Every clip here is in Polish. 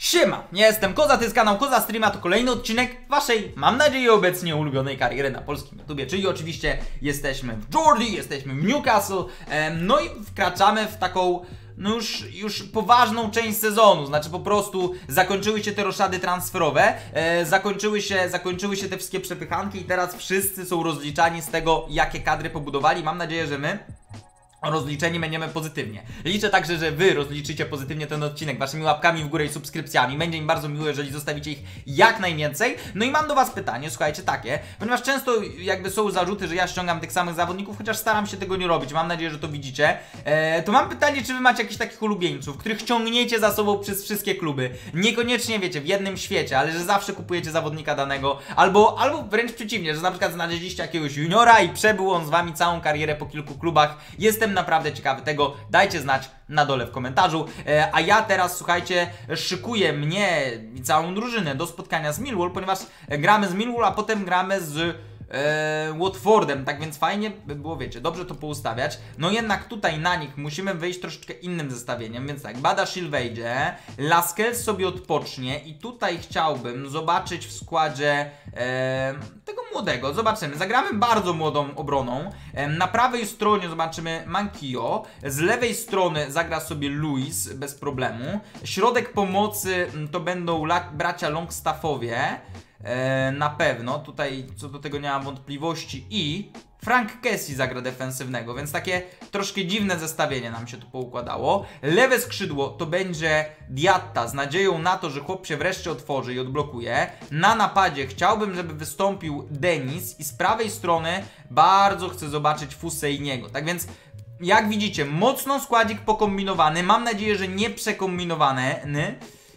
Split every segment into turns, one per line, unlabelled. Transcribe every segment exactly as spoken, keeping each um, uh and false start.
Siema, ja jestem Koza, to jest kanał Koza Streama, to kolejny odcinek waszej, mam nadzieję, obecnie ulubionej kariery na polskim YouTubie, czyli oczywiście jesteśmy w Geordie, jesteśmy w Newcastle, no i wkraczamy w taką, no już, już poważną część sezonu, znaczy po prostu zakończyły się te roszady transferowe, e, zakończyły się, zakończyły się te wszystkie przepychanki i teraz wszyscy są rozliczani z tego, jakie kadry pobudowali. Mam nadzieję, że my rozliczeni będziemy pozytywnie. Liczę także, że wy rozliczycie pozytywnie ten odcinek waszymi łapkami w górę i subskrypcjami. Będzie mi bardzo miło, jeżeli zostawicie ich jak najwięcej. No i mam do was pytanie, słuchajcie, takie, ponieważ często jakby są zarzuty, że ja ściągam tych samych zawodników, chociaż staram się tego nie robić, mam nadzieję, że to widzicie. Eee, to mam pytanie, czy wy macie jakichś takich ulubieńców, których ciągniecie za sobą przez wszystkie kluby. Niekoniecznie, wiecie, w jednym świecie, ale że zawsze kupujecie zawodnika danego, albo, albo wręcz przeciwnie, że na przykład znaleźliście jakiegoś juniora i przebył on z wami całą karierę po kilku klubach. Jestem naprawdę ciekawy tego, dajcie znać na dole w komentarzu. E, a ja teraz, słuchajcie, szykuję mnie i całą drużynę do spotkania z Millwall, ponieważ gramy z Millwall, a potem gramy z e, Watfordem, tak więc fajnie by było, wiecie, dobrze to poustawiać. No jednak tutaj na nich musimy wyjść troszeczkę innym zestawieniem, więc tak, Badasil wejdzie, Lascelles sobie odpocznie i tutaj chciałbym zobaczyć w składzie e, tego młodego, zobaczymy, zagramy bardzo młodą obroną, e, na prawej stronie zobaczymy Mankio, z lewej strony zagra sobie Luis bez problemu, środek pomocy to będą bracia Longstaffowie, e, na pewno, tutaj co do tego nie mam wątpliwości i Frank Kessie zagra defensywnego, więc takie troszkę dziwne zestawienie nam się tu poukładało. Lewe skrzydło to będzie Diatta z nadzieją na to, że chłop się wreszcie otworzy i odblokuje. Na napadzie chciałbym, żeby wystąpił Denis i z prawej strony bardzo chcę zobaczyć Fusseiniego. Tak więc jak widzicie, mocno składzik pokombinowany, mam nadzieję, że nie przekombinowany.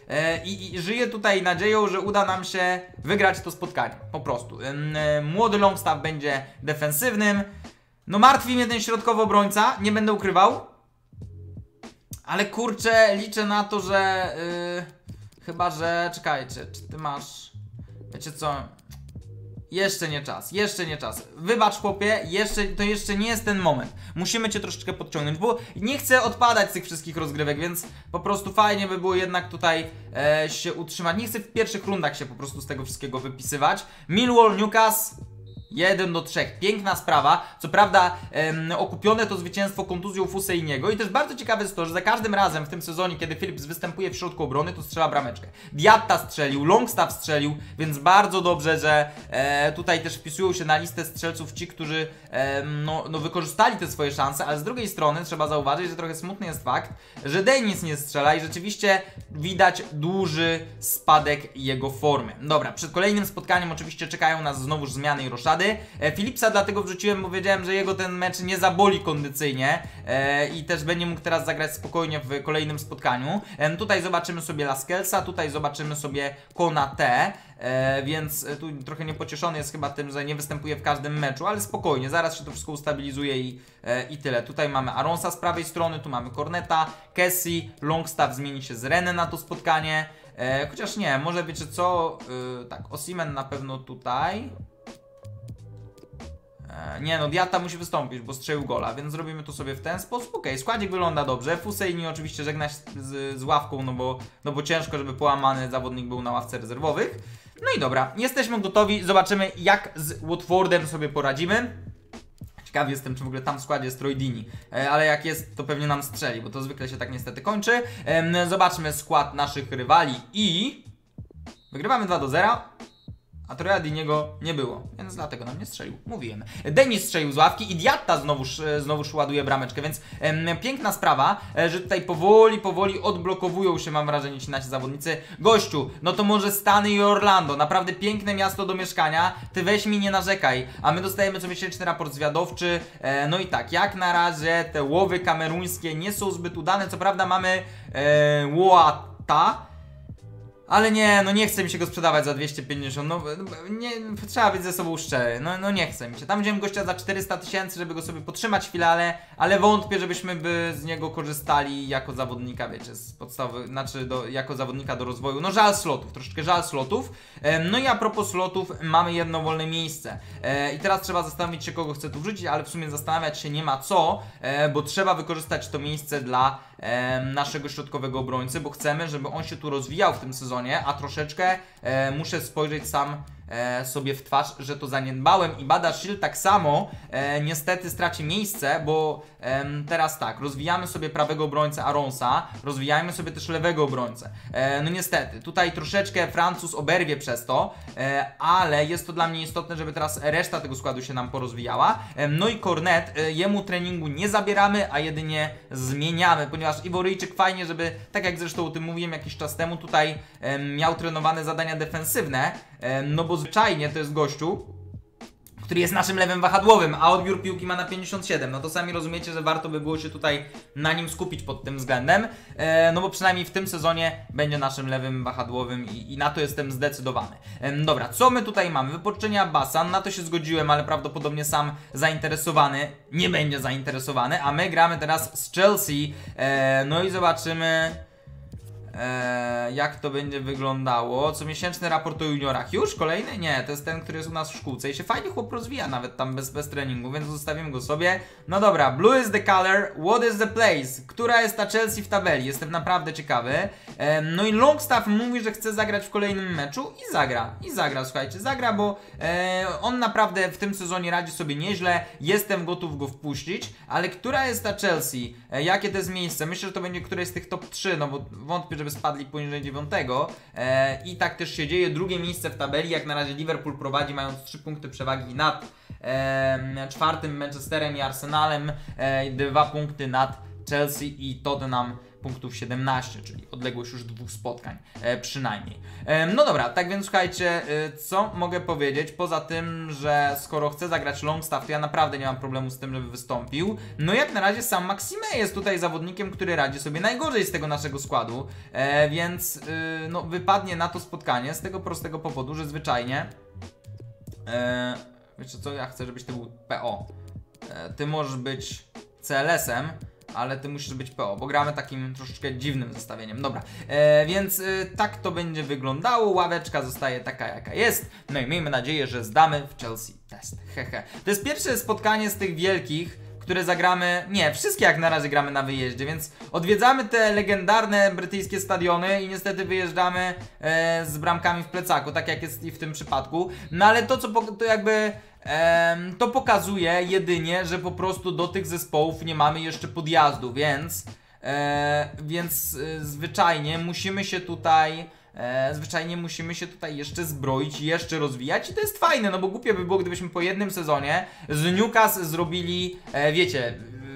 I, I żyję tutaj nadzieją, że uda nam się wygrać to spotkanie, po prostu. Młody Longstaff będzie defensywnym. No martwi mnie ten środkowy obrońca, nie będę ukrywał. Ale kurczę, liczę na to, że yy, chyba, że... Czekajcie, czy ty masz... Wiecie co... Jeszcze nie czas, jeszcze nie czas. Wybacz chłopie, jeszcze, to jeszcze nie jest ten moment. Musimy cię troszeczkę podciągnąć, bo nie chcę odpadać z tych wszystkich rozgrywek, więc po prostu fajnie by było jednak tutaj e, się utrzymać. Nie chcę w pierwszych rundach się po prostu z tego wszystkiego wypisywać. Millwall, Newcastle jeden do trzech. Piękna sprawa. Co prawda em, okupione to zwycięstwo kontuzją Fusseiniego i też bardzo ciekawe jest to, że za każdym razem w tym sezonie, kiedy Phillips występuje w środku obrony, to strzela brameczkę. Diatta strzelił, Longstaff strzelił, więc bardzo dobrze, że e, tutaj też wpisują się na listę strzelców ci, którzy e, no, no, wykorzystali te swoje szanse, ale z drugiej strony trzeba zauważyć, że trochę smutny jest fakt, że Denis nie strzela i rzeczywiście widać duży spadek jego formy. Dobra, przed kolejnym spotkaniem oczywiście czekają nas znowuż zmiany i roszady. Phillipsa dlatego wrzuciłem, bo wiedziałem, że jego ten mecz nie zaboli kondycyjnie e, i też będzie mógł teraz zagrać spokojnie w kolejnym spotkaniu. E, tutaj zobaczymy sobie Lascellesa, tutaj zobaczymy sobie Konate, e, więc tu trochę niepocieszony jest chyba tym, że nie występuje w każdym meczu, ale spokojnie, zaraz się to wszystko ustabilizuje i, e, i tyle. Tutaj mamy Aronsa z prawej strony, tu mamy Corneta, Kessie, Longstaff zmieni się z Rennes na to spotkanie, e, chociaż nie, może wiecie co, e, tak, Osimhen na pewno tutaj. Nie no, Diatta musi wystąpić, bo strzelił gola, więc zrobimy to sobie w ten sposób. Okej, okay, składzik wygląda dobrze. Fusseini oczywiście żegna się z, z ławką, no bo, no bo ciężko, żeby połamany zawodnik był na ławce rezerwowych. No i dobra, jesteśmy gotowi. Zobaczymy, jak z Watfordem sobie poradzimy. Ciekawy jestem, czy w ogóle tam w składzie jest Troy Deeney, e, ale jak jest, to pewnie nam strzeli, bo to zwykle się tak niestety kończy. E, zobaczmy skład naszych rywali i... Wygrywamy dwa do zera. A Troya Deeniego nie było, więc dlatego nam nie strzelił. Mówiłem. Denis strzelił z ławki i Diatta znowuż, znowuż ładuje brameczkę, więc em, piękna sprawa, e, że tutaj powoli, powoli odblokowują się, mam wrażenie, ci nasi zawodnicy. Gościu, no to może Stany i Orlando, naprawdę piękne miasto do mieszkania, ty weź mi nie narzekaj, a my dostajemy co miesięczny raport zwiadowczy. E, no i tak, jak na razie te łowy kameruńskie nie są zbyt udane, co prawda mamy e, Łota. Ale nie, no nie chce mi się go sprzedawać za dwieście pięćdziesiąt, no nie, trzeba być ze sobą szczery, no, no nie chce mi się. Tam wziąłem gościa za czterysta tysięcy, żeby go sobie podtrzymać chwilę, ale, ale wątpię, żebyśmy by z niego korzystali jako zawodnika, wiecie, z podstawy, znaczy do, jako zawodnika do rozwoju. No żal slotów, troszeczkę żal slotów. E, no i a propos slotów, mamy jedno wolne miejsce. E, I teraz trzeba zastanowić się, kogo chcę tu wrzucić, ale w sumie zastanawiać się nie ma co, e, bo trzeba wykorzystać to miejsce dla e, naszego środkowego obrońcy, bo chcemy, żeby on się tu rozwijał w tym sezonie, a troszeczkę e, muszę spojrzeć sam e, sobie w twarz, że to zaniedbałem i Badiashile tak samo e, niestety straci miejsce, bo e, teraz tak, rozwijamy sobie prawego obrońcę Aronsa, rozwijajmy sobie też lewego obrońcę. E, no niestety, tutaj troszeczkę Francuz oberwie przez to, e, ale jest to dla mnie istotne, żeby teraz reszta tego składu się nam porozwijała. E, no i Cornet, e, jemu treningu nie zabieramy, a jedynie zmieniamy, ponieważ Iworyjczyk fajnie, żeby, tak jak zresztą o tym mówiłem jakiś czas temu, tutaj e, miał trenowane zadania defensywne, e, no bo zwyczajnie to jest gościu, który jest naszym lewym wahadłowym, a odbiór piłki ma na pięćdziesiąt siedem. No to sami rozumiecie, że warto by było się tutaj na nim skupić pod tym względem, e, no bo przynajmniej w tym sezonie będzie naszym lewym wahadłowym i, i na to jestem zdecydowany. E, dobra, co my tutaj mamy? Wypożyczenie Abbasa, na to się zgodziłem, ale prawdopodobnie sam zainteresowany nie będzie zainteresowany, a my gramy teraz z Chelsea, e, no i zobaczymy... Eee, jak to będzie wyglądało. Comiesięczny raport o juniorach. Już? Kolejny? Nie, to jest ten, który jest u nas w szkółce i się fajnie chłop rozwija nawet tam bez, bez treningu, więc zostawimy go sobie. No dobra, blue is the color, what is the place? Która jest ta Chelsea w tabeli? Jestem naprawdę ciekawy. Eee, no i Longstaff mówi, że chce zagrać w kolejnym meczu i zagra. I zagra, słuchajcie, zagra, bo eee, on naprawdę w tym sezonie radzi sobie nieźle. Jestem gotów go wpuścić, ale która jest ta Chelsea? Eee, jakie to jest miejsce? Myślę, że to będzie któreś z tych top trzy, no bo wątpię, żeby spadli poniżej dziewiątego e, i tak też się dzieje. Drugie miejsce w tabeli, jak na razie Liverpool prowadzi, mając trzy punkty przewagi nad e, czwartym Manchesterem i Arsenalem, e, dwa punkty nad Chelsea i Tottenham punktów siedemnaście, czyli odległość już dwóch spotkań e, przynajmniej. E, no dobra, tak więc słuchajcie, e, co mogę powiedzieć, poza tym, że skoro chcę zagrać Longstaff, to ja naprawdę nie mam problemu z tym, żeby wystąpił. No jak na razie sam Maxime jest tutaj zawodnikiem, który radzi sobie najgorzej z tego naszego składu, e, więc e, no, wypadnie na to spotkanie z tego prostego powodu, że zwyczajnie e, wiecie co, ja chcę, żebyś ty był P O. E, ty możesz być C L S-em, ale ty musisz być P O, bo gramy takim troszeczkę dziwnym zestawieniem. Dobra, e, więc e, tak to będzie wyglądało. Ławeczka zostaje taka, jaka jest. No i miejmy nadzieję, że zdamy w Chelsea test. Hehe. To jest pierwsze spotkanie z tych wielkich, które zagramy, nie, wszystkie jak na razie gramy na wyjeździe, więc odwiedzamy te legendarne brytyjskie stadiony i niestety wyjeżdżamy e, z bramkami w plecaku, tak jak jest i w tym przypadku. No ale to, co to jakby... Ehm, to pokazuje jedynie, że po prostu do tych zespołów nie mamy jeszcze podjazdu, więc e, więc e, zwyczajnie musimy się tutaj e, zwyczajnie musimy się tutaj jeszcze zbroić i jeszcze rozwijać i to jest fajne, no bo głupio by było, gdybyśmy po jednym sezonie z Newcastle zrobili, e, wiecie,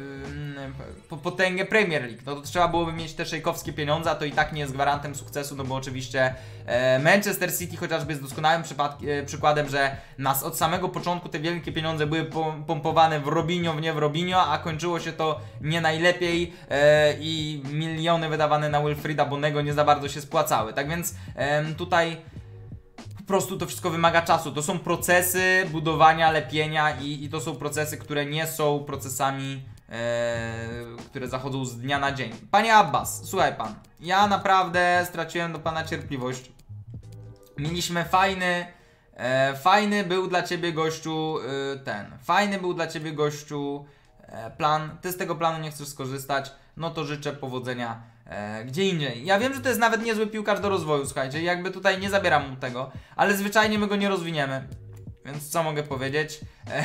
potęgę Premier League. No to trzeba byłoby mieć te szejkowskie pieniądze, a to i tak nie jest gwarantem sukcesu, no bo oczywiście e, Manchester City chociażby jest doskonałym e, przykładem, że nas od samego początku te wielkie pieniądze były pompowane w Robinho, w nie w Robinho, a kończyło się to nie najlepiej e, i miliony wydawane na Wilfrida Bonego nie za bardzo się spłacały. Tak więc e, tutaj po prostu to wszystko wymaga czasu. To są procesy budowania, lepienia i, i to są procesy, które nie są procesami Eee, które zachodzą z dnia na dzień. Panie Abbas, słuchaj pan, ja naprawdę straciłem do pana cierpliwość. Mieliśmy fajny, e, fajny był dla ciebie gościu e, ten, fajny był dla ciebie gościu e, plan, ty z tego planu nie chcesz skorzystać, no to życzę powodzenia e, gdzie indziej. Ja wiem, że to jest nawet niezły piłkarz do rozwoju, słuchajcie, jakby tutaj nie zabieram mu tego, ale zwyczajnie my go nie rozwiniemy. Więc co mogę powiedzieć?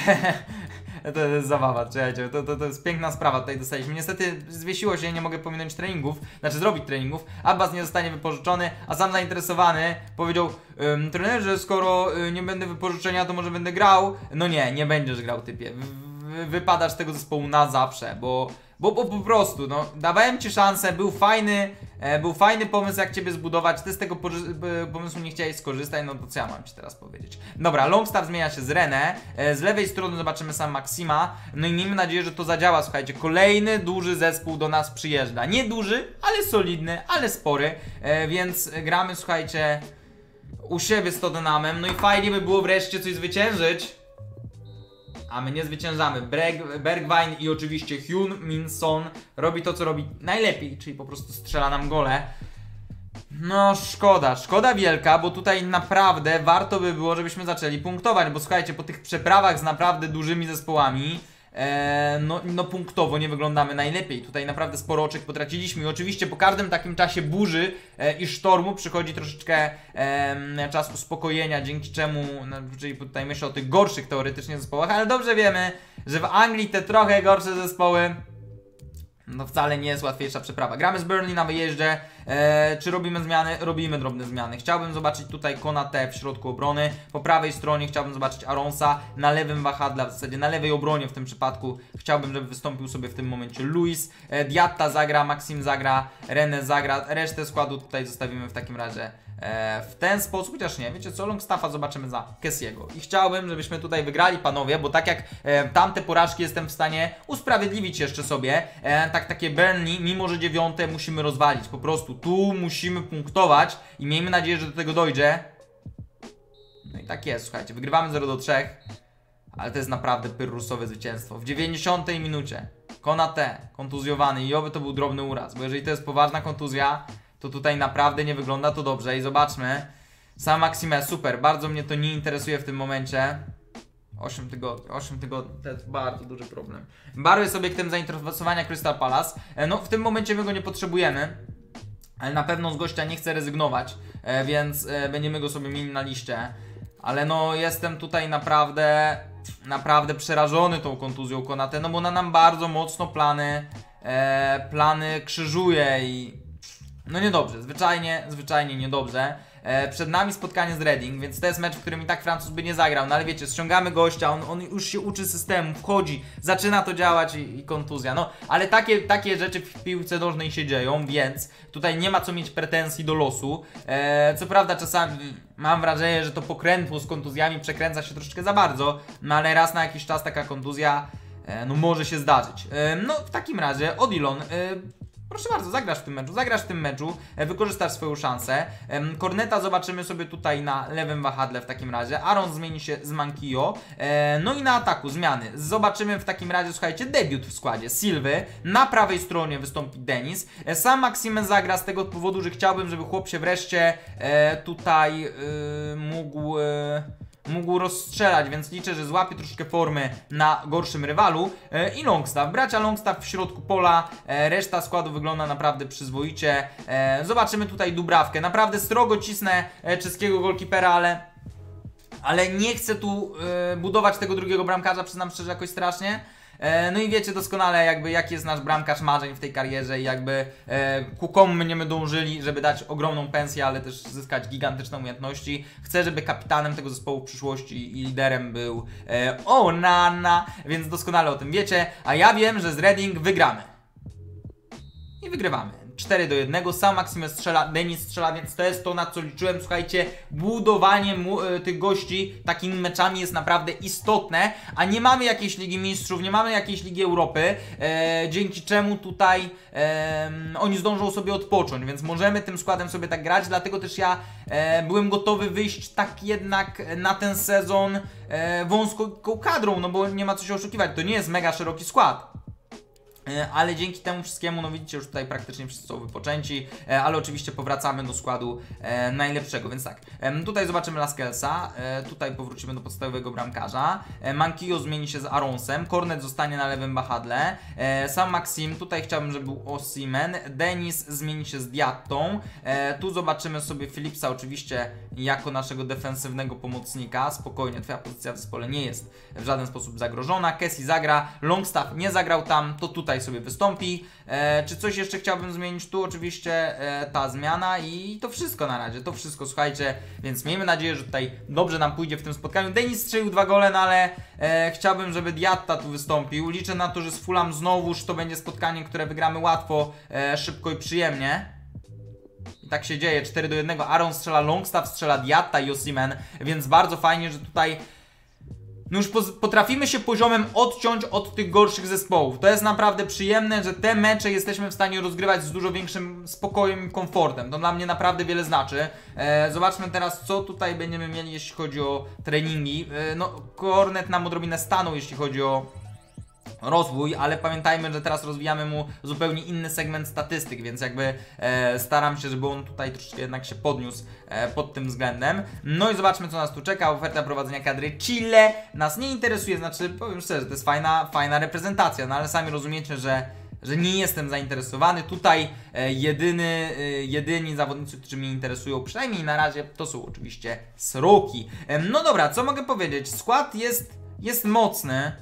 To jest zabawa, czekajcie, to, to, to jest piękna sprawa tutaj dostaliśmy. Niestety zwiesiło się, nie mogę pominąć treningów, znaczy zrobić treningów. Abbas nie zostanie wypożyczony, a sam zainteresowany powiedział ym, trenerze, skoro y, nie będę wypożyczenia, to może będę grał. No nie, nie będziesz grał, typie. Wy, wypadasz z tego zespołu na zawsze, bo... Bo, bo po prostu, no, dawałem ci szansę, był fajny, e, był fajny pomysł, jak ciebie zbudować, ty z tego pomysłu nie chciałeś skorzystać, no to co ja mam ci teraz powiedzieć? Dobra, Longstaff zmienia się z René, e, z lewej strony zobaczymy sam Maxima, no i miejmy nadzieję, że to zadziała, słuchajcie, kolejny duży zespół do nas przyjeżdża, nie duży, ale solidny, ale spory, e, więc gramy, słuchajcie, u siebie z Tottenhamem, no i fajnie by było wreszcie coś zwyciężyć. A my nie zwyciężamy. Berg, Bergwijn i oczywiście Heung-min Son robi to, co robi najlepiej, czyli po prostu strzela nam gole. No szkoda, szkoda wielka, bo tutaj naprawdę warto by było, żebyśmy zaczęli punktować, bo słuchajcie, po tych przeprawach z naprawdę dużymi zespołami e, no, no punktowo nie wyglądamy najlepiej. Tutaj naprawdę sporo oczek potraciliśmy i oczywiście po każdym takim czasie burzy e, i sztormu przychodzi troszeczkę e, czas uspokojenia, dzięki czemu, no, czyli tutaj myślę o tych gorszych teoretycznie zespołach, ale dobrze wiemy, że w Anglii te trochę gorsze zespoły no wcale nie jest łatwiejsza przeprawa. Gramy z Burnley na wyjeździe. Eee, czy robimy zmiany? Robimy drobne zmiany. Chciałbym zobaczyć tutaj Konate w środku obrony. Po prawej stronie chciałbym zobaczyć Aronsa. Na lewym wahadle, w zasadzie na lewej obronie w tym przypadku chciałbym, żeby wystąpił sobie w tym momencie Luis. Eee, Diatta zagra, Maxim zagra, René zagra. Resztę składu tutaj zostawimy w takim razie e, w ten sposób. Chociaż nie, wiecie co? Longstaffa zobaczymy za Kessiego. I chciałbym, żebyśmy tutaj wygrali, panowie, bo tak jak e, tamte porażki jestem w stanie usprawiedliwić jeszcze sobie. E, tak takie Burnley, mimo że dziewiąte musimy rozwalić. Po prostu tu musimy punktować i miejmy nadzieję, że do tego dojdzie. No i tak jest, słuchajcie, wygrywamy zero do trzech, ale to jest naprawdę pyrrusowe zwycięstwo. W dziewięćdziesiątej minucie Konate kontuzjowany i oby to był drobny uraz, bo jeżeli to jest poważna kontuzja, to tutaj naprawdę nie wygląda to dobrze. I zobaczmy, sam Maxime, super, bardzo mnie to nie interesuje w tym momencie. osiem tygodni, osiem tygodni, to jest bardzo duży problem. Bardzo jest obiektem zainteresowania Crystal Palace. No w tym momencie my go nie potrzebujemy, ale na pewno z gościa nie chcę rezygnować, więc będziemy go sobie mieli na liście. Ale no jestem tutaj naprawdę, naprawdę przerażony tą kontuzją Konate, no bo ona nam bardzo mocno plany, e, plany krzyżuje i no niedobrze, zwyczajnie, zwyczajnie niedobrze. E, przed nami spotkanie z Reading, więc to jest mecz, w którym i tak Francuz by nie zagrał, no ale wiecie, ściągamy gościa, on, on już się uczy systemu, wchodzi, zaczyna to działać i, i kontuzja, no ale takie, takie rzeczy w piłce nożnej się dzieją, więc tutaj nie ma co mieć pretensji do losu. E, co prawda czasami mam wrażenie, że to pokrętło z kontuzjami przekręca się troszeczkę za bardzo, no ale raz na jakiś czas taka kontuzja e, no może się zdarzyć. E, no w takim razie Odilon, e, proszę bardzo, zagrasz w tym meczu, zagrasz w tym meczu, e, wykorzystasz swoją szansę. E, Corneta zobaczymy sobie tutaj na lewym wahadle w takim razie. Aaron zmieni się z Mankio. E, no i na ataku zmiany. Zobaczymy w takim razie, słuchajcie, debiut w składzie Silwy. Na prawej stronie wystąpi Denis. E, sam Maxime zagra z tego powodu, że chciałbym, żeby chłop się wreszcie e, tutaj e, mógł... E, mógł rozstrzelać, więc liczę, że złapie troszkę formy na gorszym rywalu. E, I Longstaff, bracia Longstaff w środku pola, e, reszta składu wygląda naprawdę przyzwoicie. E, zobaczymy tutaj Dubrawkę, naprawdę strogo cisnę e, czeskiego golkipera, ale ale nie chcę tu e, budować tego drugiego bramkarza, przyznam szczerze, jakoś strasznie. No i wiecie doskonale jakby jaki jest nasz bramkarz marzeń w tej karierze i jakby e, ku komu będziemy dążyli, żeby dać ogromną pensję, ale też zyskać gigantyczne umiejętności. Chcę, żeby kapitanem tego zespołu w przyszłości i liderem był e, Onana, więc doskonale o tym wiecie, a ja wiem, że z Reading wygramy. I wygrywamy. cztery do jednego, sam Maxime strzela, Denis strzela, więc to jest to, na co liczyłem. Słuchajcie, budowanie mu, y, tych gości takimi meczami jest naprawdę istotne, a nie mamy jakiejś Ligi Mistrzów, nie mamy jakiejś Ligi Europy, e, dzięki czemu tutaj e, oni zdążą sobie odpocząć, więc możemy tym składem sobie tak grać, dlatego też ja e, byłem gotowy wyjść tak jednak na ten sezon e, wąską kadrą, no bo nie ma co się oszukiwać, to nie jest mega szeroki skład. Ale dzięki temu wszystkiemu, no widzicie, już tutaj praktycznie wszyscy są wypoczęci, ale oczywiście powracamy do składu e, najlepszego, więc tak, e, tutaj zobaczymy Laskelsa, e, tutaj powrócimy do podstawowego bramkarza, e, Mankio zmieni się z Aronsem, Cornet zostanie na lewym wahadle, e, sam Maxim, tutaj chciałbym, żeby był Osimhen, Denis zmieni się z Diattą, e, tu zobaczymy sobie Philipsa oczywiście jako naszego defensywnego pomocnika, spokojnie, twoja pozycja w zespole nie jest w żaden sposób zagrożona, Kessie zagra, Longstaff nie zagrał tam, to tutaj sobie wystąpi. E, czy coś jeszcze chciałbym zmienić? Tu oczywiście e, ta zmiana i to wszystko na razie, to wszystko, słuchajcie, więc miejmy nadzieję, że tutaj dobrze nam pójdzie w tym spotkaniu. Denis strzelił dwa gole, no ale e, chciałbym, żeby Diatta tu wystąpił. Liczę na to, że z Fulham znowuż to będzie spotkanie, które wygramy łatwo, e, szybko i przyjemnie. I tak się dzieje, cztery do jednego, Aaron strzela, Longstaff strzela, Diatta i Osimhen, więc bardzo fajnie, że tutaj no już potrafimy się poziomem odciąć od tych gorszych zespołów. To jest naprawdę przyjemne, że te mecze jesteśmy w stanie rozgrywać z dużo większym spokojem i komfortem. To dla mnie naprawdę wiele znaczy. E, zobaczmy teraz, co tutaj będziemy mieli, jeśli chodzi o treningi. E, no, Cornet nam odrobinę stanął, jeśli chodzi o rozwój, ale pamiętajmy, że teraz rozwijamy mu zupełnie inny segment statystyk, więc jakby e, staram się, żeby on tutaj troszeczkę jednak się podniósł e, pod tym względem. No i zobaczmy, co nas tu czeka. Oferta prowadzenia kadry Chile nas nie interesuje, znaczy powiem szczerze, to jest fajna, fajna reprezentacja, no ale sami rozumiecie, że że nie jestem zainteresowany. Tutaj e, jedyny, e, jedyni zawodnicy, którzy mnie interesują, przynajmniej na razie, to są oczywiście sroki. E, no dobra, co mogę powiedzieć? Skład jest, jest mocny.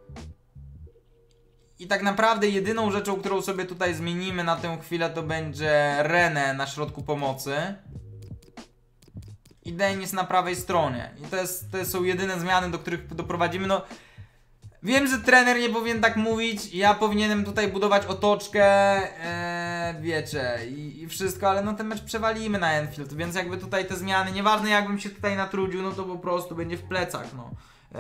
I tak naprawdę jedyną rzeczą, którą sobie tutaj zmienimy na tę chwilę, to będzie Renę na środku pomocy. I Denis na prawej stronie. I to, jest, to są jedyne zmiany, do których doprowadzimy. No, wiem, że trener nie powinien tak mówić. Ja powinienem tutaj budować otoczkę, ee, wiecie, i, i wszystko, ale no ten mecz przewalimy na Anfield, więc jakby tutaj te zmiany, nieważne jakbym się tutaj natrudził, no to po prostu będzie w plecach, no.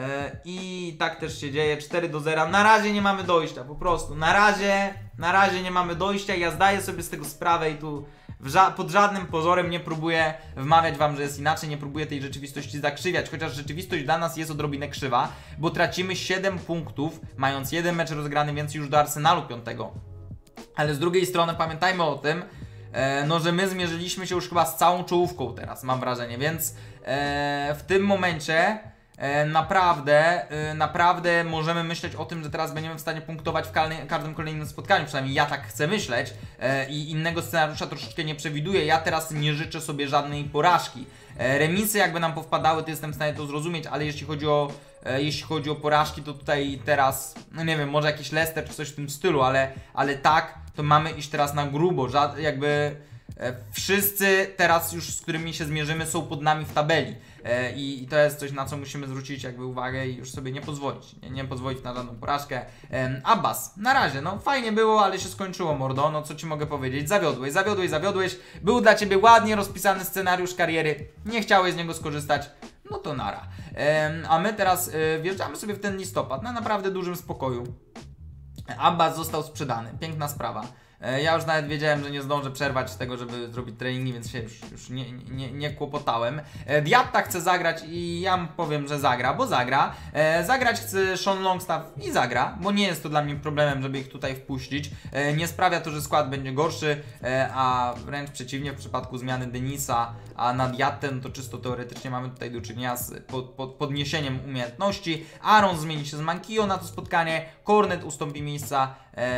I tak też się dzieje, cztery do zera. Na razie nie mamy dojścia, po prostu. Na razie, na razie nie mamy dojścia. Ja zdaję sobie z tego sprawę i tu ża pod żadnym pozorem nie próbuję wmawiać wam, że jest inaczej. Nie próbuję tej rzeczywistości zakrzywiać, chociaż rzeczywistość dla nas jest odrobinę krzywa, bo tracimy siedem punktów, mając jeden mecz rozgrany, więc już do Arsenalu piątego. Ale z drugiej strony pamiętajmy o tym, e, no, że my zmierzyliśmy się już chyba z całą czołówką teraz, mam wrażenie, więc e, w tym momencie E, naprawdę, e, naprawdę możemy myśleć o tym, że teraz będziemy w stanie punktować w każdym, każdym kolejnym spotkaniu, przynajmniej ja tak chcę myśleć e, i innego scenariusza troszeczkę nie przewiduję. Ja teraz nie życzę sobie żadnej porażki. E, remisy jakby nam powpadały, to jestem w stanie to zrozumieć, ale jeśli chodzi o e, jeśli chodzi o porażki, to tutaj teraz, no nie wiem, może jakiś Leicester czy coś w tym stylu, ale, ale tak, to mamy iść teraz na grubo, Żad, jakby e, wszyscy teraz już, z którymi się zmierzymy, są pod nami w tabeli. I, I to jest coś, na co musimy zwrócić jakby uwagę i już sobie nie pozwolić, nie, nie pozwolić na żadną porażkę. Um, Abbas, na razie, no fajnie było, ale się skończyło, mordo, no co ci mogę powiedzieć, zawiodłeś, zawiodłeś, zawiodłeś, był dla ciebie ładnie rozpisany scenariusz kariery, nie chciałeś z niego skorzystać, no to nara. Um, a my teraz y, wjeżdżamy sobie w ten listopad na naprawdę dużym spokoju. Abbas został sprzedany, piękna sprawa. Ja już nawet wiedziałem, że nie zdążę przerwać tego, żeby zrobić treningi, więc się już, już nie, nie, nie kłopotałem. Diatta chce zagrać i ja mu powiem, że zagra, bo zagra. Zagrać chce Sean Longstaff i zagra, bo nie jest to dla mnie problemem, żeby ich tutaj wpuścić. Nie sprawia to, że skład będzie gorszy, a wręcz przeciwnie, w przypadku zmiany Denisa a na Diattę, no to czysto teoretycznie mamy tutaj do czynienia z pod, pod, podniesieniem umiejętności. Aaron zmieni się z Mankio na to spotkanie, Cornet ustąpi miejsca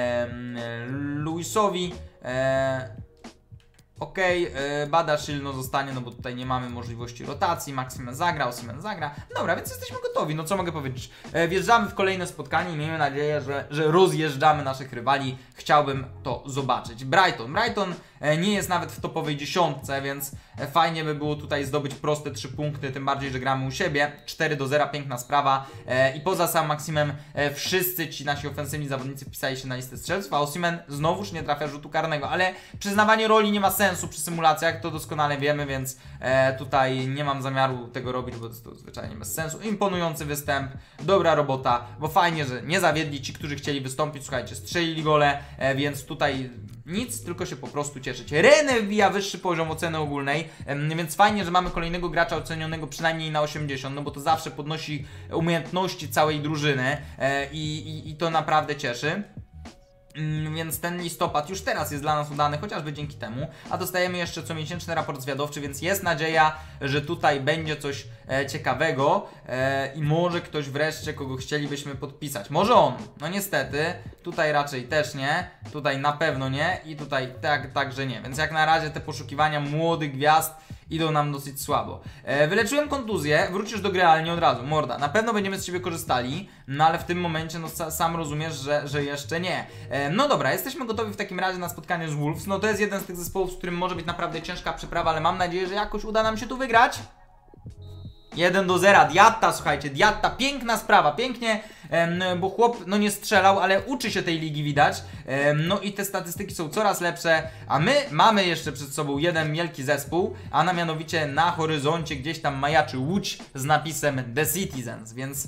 Luisowi. E, Okej, okay, Badasil no zostanie, no bo tutaj nie mamy możliwości rotacji. Maximen zagra, Osimhen zagra. Dobra, więc jesteśmy gotowi, no co mogę powiedzieć. E, wjeżdżamy w kolejne spotkanie i miejmy nadzieję, że, że rozjeżdżamy naszych rywali. Chciałbym to zobaczyć. Brighton. Brighton e, nie jest nawet w topowej dziesiątce, więc e, fajnie by było tutaj zdobyć proste trzy punkty, tym bardziej, że gramy u siebie. cztery do zera, piękna sprawa. E, I poza sam Maximem e, wszyscy ci nasi ofensywni zawodnicy wpisali się na listę strzelców, a Osimhen znowuż nie trafia rzutu karnego, ale przyznawanie roli nie ma sensu przy symulacjach, to doskonale wiemy, więc e, tutaj nie mam zamiaru tego robić, bo to jest to zwyczajnie bez sensu. Imponujący występ, dobra robota, bo fajnie, że nie zawiedli ci, którzy chcieli wystąpić, słuchajcie, strzelili gole, e, więc tutaj nic, tylko się po prostu cieszyć. Rennes wbija wyższy poziom oceny ogólnej, e, więc fajnie, że mamy kolejnego gracza ocenionego przynajmniej na osiemdziesiąt, no bo to zawsze podnosi umiejętności całej drużyny e, i, i, i to naprawdę cieszy. Więc ten listopad już teraz jest dla nas udany, chociażby dzięki temu, a dostajemy jeszcze comiesięczny raport zwiadowczy, więc jest nadzieja, że tutaj będzie coś e, ciekawego e, i może ktoś wreszcie, kogo chcielibyśmy podpisać. Może on, no niestety, tutaj raczej też nie, tutaj na pewno nie i tutaj tak, także nie, więc jak na razie te poszukiwania młodych gwiazd idą nam dosyć słabo. E, wyleczyłem kontuzję, wrócisz do gry, ale nie od razu, morda. Na pewno będziemy z ciebie korzystali, no ale w tym momencie, no sam rozumiesz, że, że jeszcze nie. E, no dobra, jesteśmy gotowi w takim razie na spotkanie z Wolves. No to jest jeden z tych zespołów, z którym może być naprawdę ciężka przeprawa, ale mam nadzieję, że jakoś uda nam się tu wygrać. jeden do zera, Diatta, słuchajcie, Diatta, piękna sprawa, pięknie, em, bo chłop no nie strzelał, ale uczy się tej ligi, widać, em, no i te statystyki są coraz lepsze, a my mamy jeszcze przed sobą jeden wielki zespół, a na mianowicie na horyzoncie gdzieś tam majaczy Łódź z napisem The Citizens, więc...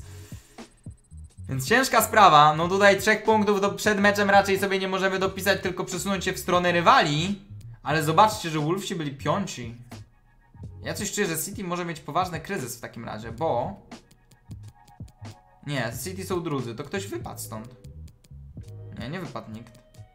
Więc ciężka sprawa, no tutaj trzech punktów do, przed meczem raczej sobie nie możemy dopisać, tylko przesunąć się w stronę rywali, ale zobaczcie, że Wolvesi byli piąci. Ja coś czuję, że City może mieć poważny kryzys w takim razie, bo... Nie, City są drudzy, to ktoś wypadł stąd. Nie, nie wypadł nikt.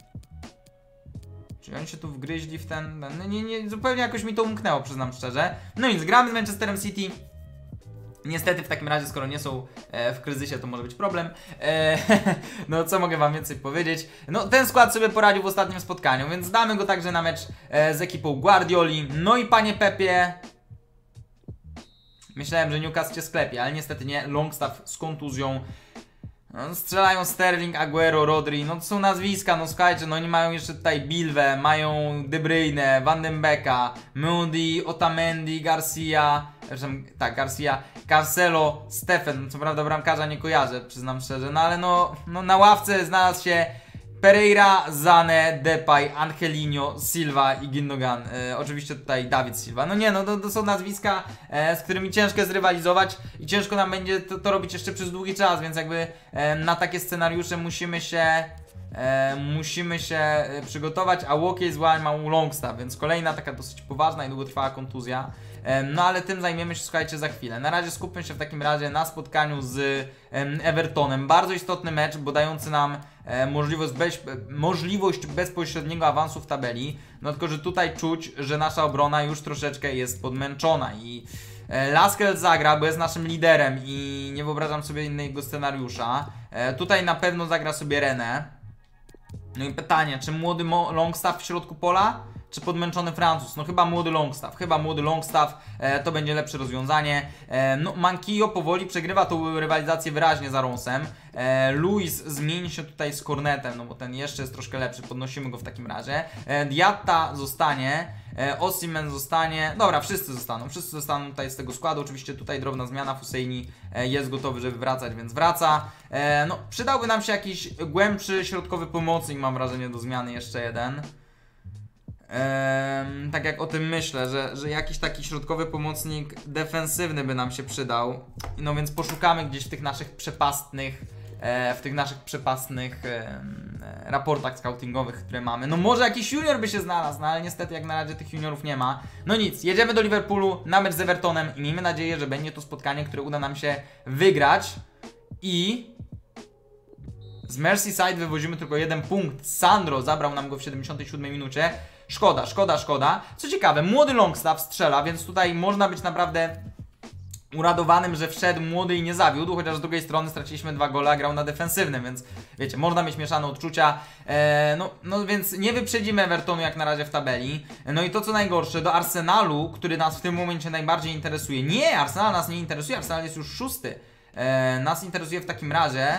Czyli oni się tu wgryźli w ten... ten no nie, nie, zupełnie jakoś mi to umknęło, przyznam szczerze. No nic, gramy z Manchesterem City. Niestety w takim razie, skoro nie są e, w kryzysie, to może być problem. E, no co mogę wam więcej powiedzieć? No ten skład sobie poradził w ostatnim spotkaniu, więc damy go także na mecz e, z ekipą Guardioli. No i panie Pepie... Myślałem, że Newcastle cię sklepie, ale niestety nie. Longstaff z kontuzją. No, strzelają Sterling, Aguero, Rodri, no to są nazwiska, no słuchajcie, no oni mają jeszcze tutaj Bilwę, mają De Bruyne, Van den Becka, Moody, Otamendi, Garcia, przepraszam, tak, Garcia, Cancelo, Stephen, no, co prawda bramkarza nie kojarzę, przyznam szczerze, no ale no, no na ławce znalazł się Pereira, Zane, Depay, Angelino, Silva i Gundogan. E, oczywiście tutaj David Silva. No nie, no to, to są nazwiska, e, z którymi ciężko jest rywalizować i ciężko nam będzie to, to robić jeszcze przez długi czas, więc jakby e, na takie scenariusze musimy się e, musimy się e, przygotować, a Łokiej zła ma Longstaff, więc kolejna taka dosyć poważna i długotrwała kontuzja. No ale tym zajmiemy się, słuchajcie, za chwilę. Na razie skupmy się w takim razie na spotkaniu z Evertonem. Bardzo istotny mecz, bo dający nam możliwość, bez, możliwość bezpośredniego awansu w tabeli. No tylko, że tutaj czuć, że nasza obrona już troszeczkę jest podmęczona i Lascelles zagra, bo jest naszym liderem i nie wyobrażam sobie innego scenariusza. Tutaj na pewno zagra sobie René. No i pytanie, czy młody Longstaff w środku pola? Czy podmęczony Francuz? No chyba młody Longstaff, chyba młody Longstaff, e, to będzie lepsze rozwiązanie. E, no Manquillo powoli przegrywa tą rywalizację wyraźnie za Ronsem. E, Luis zmieni się tutaj z Cornetem, no bo ten jeszcze jest troszkę lepszy, podnosimy go w takim razie. E, Diatta zostanie, e, Osimhen zostanie, dobra, wszyscy zostaną, wszyscy zostaną tutaj z tego składu. Oczywiście tutaj drobna zmiana, Husseini e, jest gotowy, żeby wracać, więc wraca. E, no przydałby nam się jakiś głębszy środkowy pomocnik, mam wrażenie, do zmiany jeszcze jeden. Eee, tak jak o tym myślę, że, że jakiś taki środkowy pomocnik defensywny by nam się przydał. No więc poszukamy gdzieś w tych naszych przepastnych e, w tych naszych przepastnych e, raportach scoutingowych, które mamy. No może jakiś junior by się znalazł, no ale niestety jak na razie tych juniorów nie ma. No nic, jedziemy do Liverpoolu na mecz z Evertonem i miejmy nadzieję, że będzie to spotkanie, które uda nam się wygrać. I z Merseyside wywozimy tylko jeden punkt. Sandro zabrał nam go w siedemdziesiątej siódmej minucie. Szkoda, szkoda, szkoda. Co ciekawe, młody Longstaff strzela, więc tutaj można być naprawdę uradowanym, że wszedł młody i nie zawiódł, chociaż z drugiej strony straciliśmy dwa gole, a grał na defensywnym, więc wiecie, można mieć mieszane odczucia. Eee, no, no więc nie wyprzedzimy Evertonu jak na razie w tabeli. No i to co najgorsze, do Arsenalu, który nas w tym momencie najbardziej interesuje. Nie, Arsenal nas nie interesuje, Arsenal jest już szósty. Eee, nas interesuje w takim razie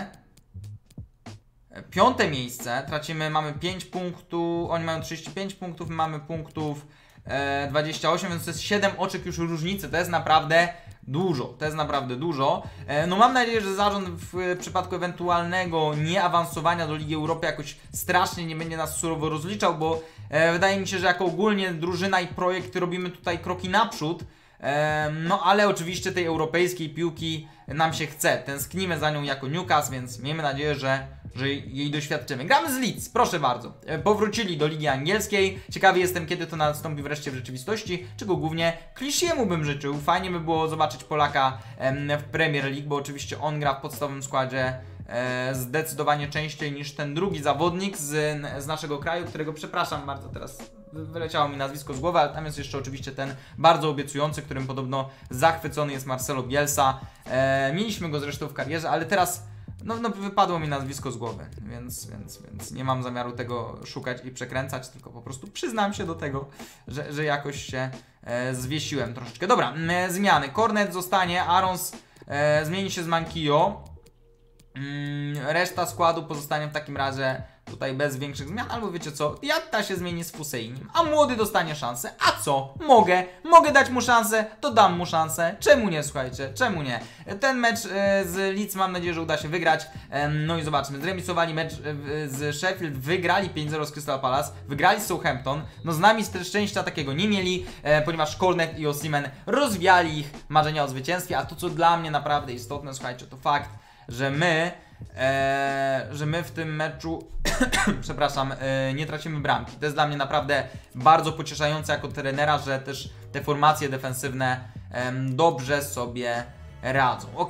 piąte miejsce, tracimy, mamy pięć punktów, oni mają trzydzieści pięć punktów, my mamy punktów e, dwadzieścia osiem, więc to jest siedem oczek już różnicy, to jest naprawdę dużo, to jest naprawdę dużo. E, no mam nadzieję, że zarząd w przypadku ewentualnego nieawansowania do Ligi Europy jakoś strasznie nie będzie nas surowo rozliczał, bo e, wydaje mi się, że jako ogólnie drużyna i projekt robimy tutaj kroki naprzód. No ale oczywiście tej europejskiej piłki nam się chce, tęsknimy za nią jako Newcastle, więc miejmy nadzieję, że, że jej doświadczymy. Gramy z Leeds, proszę bardzo, powrócili do Ligi Angielskiej, ciekawy jestem kiedy to nastąpi wreszcie w rzeczywistości, czego głównie Klisziemu bym życzył, fajnie by było zobaczyć Polaka w Premier League, bo oczywiście on gra w podstawowym składzie zdecydowanie częściej niż ten drugi zawodnik z, z naszego kraju, którego przepraszam bardzo teraz, wyleciało mi nazwisko z głowy, ale tam jest jeszcze oczywiście ten bardzo obiecujący, którym podobno zachwycony jest Marcelo Bielsa. E, mieliśmy go zresztą w karierze, ale teraz no, no wypadło mi nazwisko z głowy, więc, więc, więc nie mam zamiaru tego szukać i przekręcać, tylko po prostu przyznam się do tego, że, że jakoś się e, zwiesiłem troszeczkę. Dobra, e, zmiany. Cornet zostanie, Arons e, zmieni się z Manquillo. Reszta składu pozostanie w takim razie tutaj bez większych zmian, albo wiecie co, Diatta się zmieni z Husseinem, a młody dostanie szansę, a co? Mogę, mogę dać mu szansę, to dam mu szansę, czemu nie, słuchajcie, czemu nie? Ten mecz e, z Leeds mam nadzieję, że uda się wygrać, e, no i zobaczmy, zremisowali mecz e, z Sheffield, wygrali pięć zero z Crystal Palace, wygrali z Southampton, no z nami szczęścia takiego nie mieli, e, ponieważ Cornet i Osimhen rozwiali ich marzenia o zwycięstwie, a to co dla mnie naprawdę istotne, słuchajcie, to fakt, że my, e, że my w tym meczu, przepraszam, e, nie tracimy bramki. To jest dla mnie naprawdę bardzo pocieszające jako trenera, że też te formacje defensywne e, dobrze sobie radzą. Ok,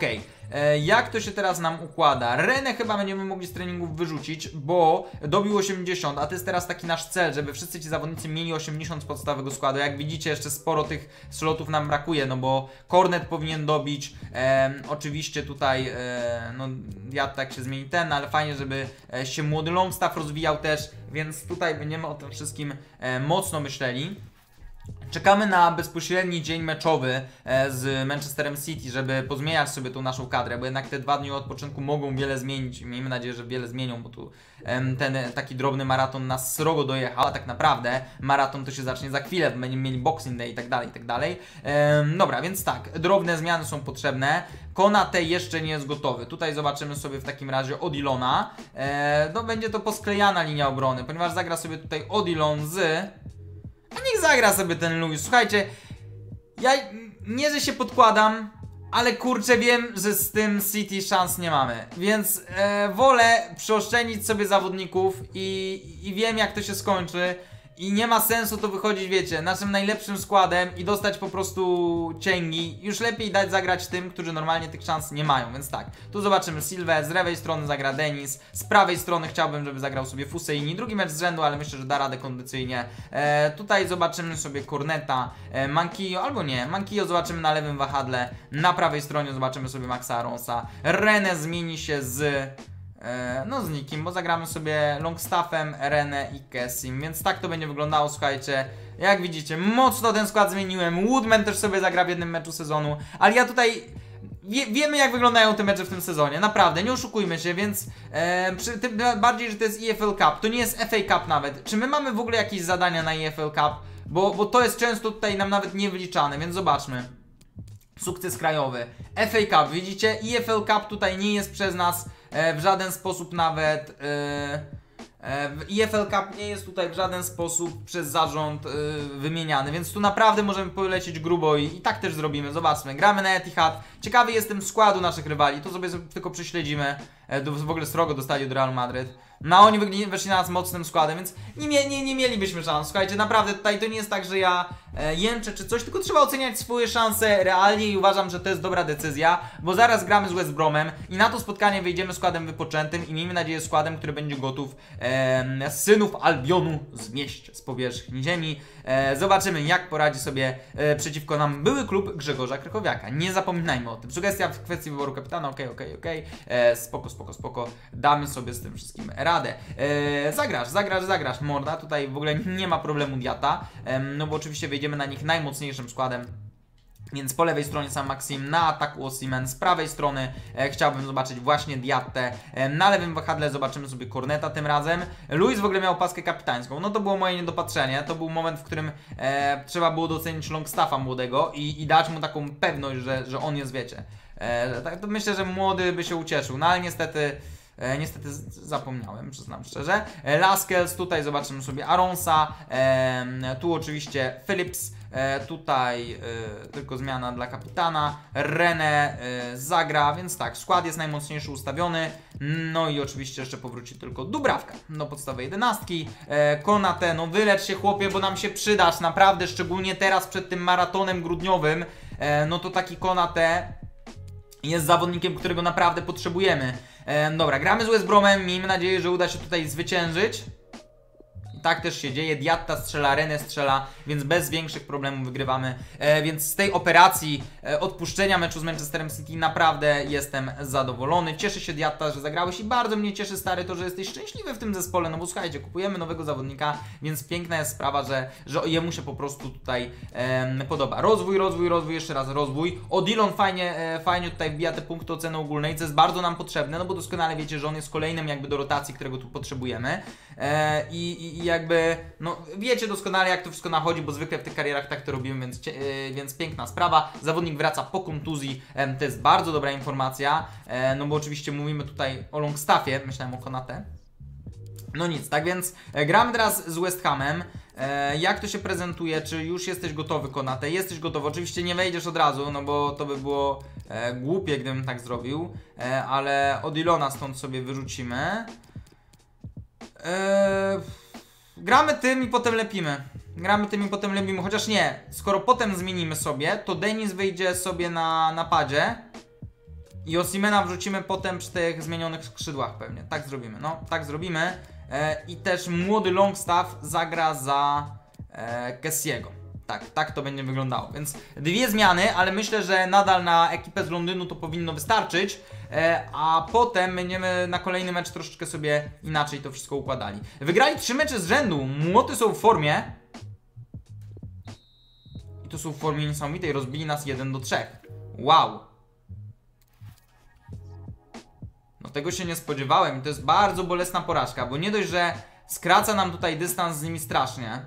e, jak to się teraz nam układa? Renę chyba będziemy mogli z treningów wyrzucić, bo dobił osiemdziesiąt, a to jest teraz taki nasz cel, żeby wszyscy ci zawodnicy mieli osiemdziesiąt z podstawowego składu. Jak widzicie, jeszcze sporo tych slotów nam brakuje, no bo Kornet powinien dobić, e, oczywiście tutaj, e, no ja tak się zmieni ten, ale fajnie, żeby się młody Longstaff rozwijał też, więc tutaj będziemy o tym wszystkim e, mocno myśleli. Czekamy na bezpośredni dzień meczowy e, z Manchesterem City, żeby pozmieniać sobie tą naszą kadrę, bo jednak te dwa dni odpoczynku mogą wiele zmienić. Miejmy nadzieję, że wiele zmienią, bo tu e, ten taki drobny maraton nas srogo dojechał, a tak naprawdę maraton to się zacznie za chwilę, będziemy mieli Boxing Day i tak dalej, i tak dalej. E, dobra, więc tak, drobne zmiany są potrzebne. Konate jeszcze nie jest gotowy. Tutaj zobaczymy sobie w takim razie Odilona. E, no będzie to posklejana linia obrony, ponieważ zagra sobie tutaj Odilon z... A niech zagra sobie ten Luis. Słuchajcie, ja nie, że się podkładam, ale kurczę wiem, że z tym City szans nie mamy. Więc e, wolę przeoszczędzić sobie zawodników i, i wiem jak to się skończy. I nie ma sensu to wychodzić, wiecie, naszym najlepszym składem i dostać po prostu cięgi. Już lepiej dać zagrać tym, którzy normalnie tych szans nie mają, więc tak. Tu zobaczymy Silvę, z lewej strony zagra Denis, z prawej strony chciałbym, żeby zagrał sobie Fuseini. Drugi mecz z rzędu, ale myślę, że da radę kondycyjnie. E, tutaj zobaczymy sobie Corneta, e, Manquillo, albo nie, Manquillo zobaczymy na lewym wahadle. Na prawej stronie zobaczymy sobie Maxa Aronsa. Renę zmieni się z... No z nikim, bo zagramy sobie Longstaffem, Renę i Kessim, więc tak to będzie wyglądało, słuchajcie. Jak widzicie, mocno ten skład zmieniłem. Woodman też sobie zagra w jednym meczu sezonu, ale ja tutaj... Wie, wiemy jak wyglądają te mecze w tym sezonie, naprawdę, nie oszukujmy się, więc e, przy, tym bardziej, że to jest E F L Cup, to nie jest F A Cup nawet. Czy my mamy w ogóle jakieś zadania na E F L Cup? Bo, bo to jest często tutaj nam nawet nie wliczane, więc zobaczmy. Sukces krajowy, F A Cup, widzicie? E F L Cup tutaj nie jest przez nas e, w żaden sposób nawet... E, E F L Cup nie jest tutaj w żaden sposób przez zarząd y, wymieniany, więc tu naprawdę możemy polecieć grubo i, i tak też zrobimy. Zobaczmy, gramy na Etihad. Ciekawy jestem składu naszych rywali, to sobie tylko prześledzimy. E, do, w ogóle srogo dostali od Real Madryt. No oni weszli na nas mocnym składem, więc nie, nie, nie mielibyśmy szans. Słuchajcie, naprawdę tutaj to nie jest tak, że ja e, jęczę czy coś, tylko trzeba oceniać swoje szanse realnie i uważam, że to jest dobra decyzja, bo zaraz gramy z West Bromem i na to spotkanie wyjdziemy składem wypoczętym i miejmy nadzieję składem, który będzie gotów e, synów Albionu zmieść z powierzchni ziemi. E, zobaczymy jak poradzi sobie e, przeciwko nam były klub Grzegorza Krychowiaka. Nie zapominajmy o tym. Sugestia w kwestii wyboru kapitana, okej, okej, okej. Spoko, spoko, spoko. Damy sobie z tym wszystkim radę. E, zagrasz, zagrasz, zagrasz, morda. Tutaj w ogóle nie ma problemu Diata, e, no bo oczywiście wejdziemy na nich najmocniejszym składem. Więc po lewej stronie sam Maxim, na ataku Osimhen, z prawej strony e, chciałbym zobaczyć właśnie Diattę, e, na lewym wahadle zobaczymy sobie Corneta tym razem. Luis w ogóle miał paskę kapitańską, no to było moje niedopatrzenie, to był moment, w którym e, trzeba było docenić Longstaffa młodego i, i dać mu taką pewność, że, że on jest, wiecie. E, tak, to myślę, że młody by się ucieszył, no ale niestety... E, niestety zapomniałem, przyznam szczerze. E, Lascelles, tutaj zobaczymy sobie Aronsa, e, tu oczywiście Phillips, e, tutaj e, tylko zmiana dla kapitana, René e, zagra, więc tak, skład jest najmocniejszy ustawiony, no i oczywiście jeszcze powróci tylko Dubravka do podstawy jedenastki. e, Konate, no wylecz się chłopie, bo nam się przydasz, naprawdę, szczególnie teraz przed tym maratonem grudniowym, e, no to taki Konate jest zawodnikiem, którego naprawdę potrzebujemy. E, dobra, gramy z West Bromem, miejmy nadzieję, że uda się tutaj zwyciężyć. I tak też się dzieje, Diatta strzela, René strzela, więc bez większych problemów wygrywamy. E, więc z tej operacji e, odpuszczenia meczu z Manchesterem City naprawdę jestem zadowolony. Cieszę się Diatta, że zagrałeś i bardzo mnie cieszy stary to, że jesteś szczęśliwy w tym zespole, no bo słuchajcie, kupujemy nowego zawodnika, więc piękna jest sprawa, że, że jemu się po prostu tutaj e, podoba. Rozwój, rozwój, rozwój, jeszcze raz rozwój. Odilon fajnie, e, fajnie tutaj wbija te punkty oceny ogólnej, co jest bardzo nam potrzebne, no bo doskonale wiecie, że on jest kolejnym jakby do rotacji, którego tu potrzebujemy. E, i, i jakby, no wiecie doskonale jak to wszystko nachodzi, bo zwykle w tych karierach tak to robimy, więc, yy, więc piękna sprawa. Zawodnik wraca po kontuzji, yy, to jest bardzo dobra informacja, yy, no bo oczywiście mówimy tutaj o Longstaffie, myślałem o Konate. No nic, tak więc yy, gramy teraz z West Hamem. E, jak to się prezentuje? Czy już jesteś gotowy, Konate? Jesteś gotowy. Oczywiście nie wejdziesz od razu, no bo to by było e, głupie, gdybym tak zrobił, e, ale Odilona stąd sobie wyrzucimy. Eee, gramy tym i potem lepimy. Gramy tym i potem lepimy, chociaż nie. Skoro potem zmienimy sobie, to Denis wyjdzie sobie na napadzie I Osimena wrzucimy potem przy tych zmienionych skrzydłach pewnie. Tak zrobimy, no, tak zrobimy. E, I też młody Longstaff zagra za e, Kessiego. Tak, tak to będzie wyglądało. Więc dwie zmiany, ale myślę, że nadal na ekipę z Londynu to powinno wystarczyć. E, a potem będziemy na kolejny mecz troszeczkę sobie inaczej to wszystko układali. Wygrali trzy mecze z rzędu. Młoty są w formie. I to są w formie niesamowitej. Rozbili nas jeden do trzech. Wow. No tego się nie spodziewałem i to jest bardzo bolesna porażka, bo nie dość, że skraca nam tutaj dystans z nimi strasznie,